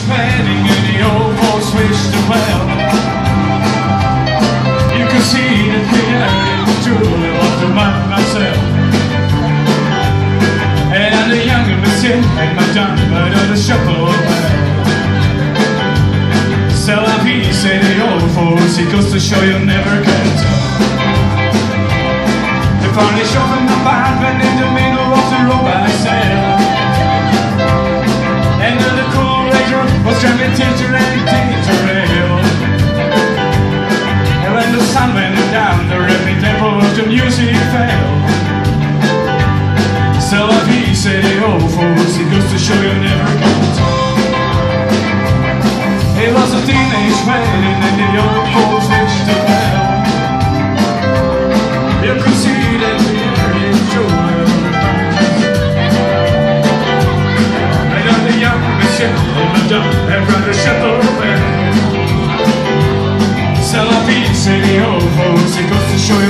wedding and the old folks wished him well. You could see that he truly was the man myself. And I'm the younger monsieur and my done but on the shuffle. So la vie, say the old folks, it goes to show you never can tell. They finally shuffled my band and in the middle of the road I sailed. And the cool razor was jamming teacher and teacher rail. And when the sun went down, the ripping tempo of the music fell. So la vie, say the old folks, it goes to show you never can tell. It was a teenage wedding and the old folks wished him well. You could see that the air is true. And then the young monsieur and madame had run the shuttle away. So la vie, say the old folks, it goes to show you